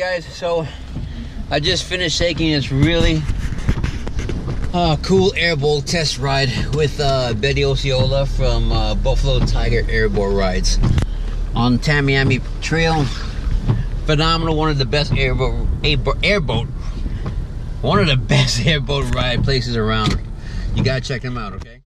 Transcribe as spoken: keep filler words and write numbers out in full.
guys, so I just finished taking this really uh, cool airboat test ride with uh, Betty Osceola from uh, Buffalo Tiger Airboat Rides on Tamiami Trail. Phenomenal, one of the best airboat, airboat, airboat, one of the best airboat ride places around. You gotta check them out, okay?